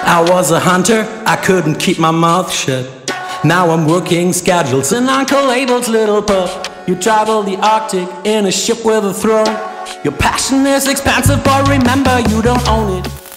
I was a hunter, I couldn't keep my mouth shut. Now I'm working schedules in Uncle Abel's little pub. You travel the Arctic in a ship with a throne. Your passion is expensive, but remember you don't own it.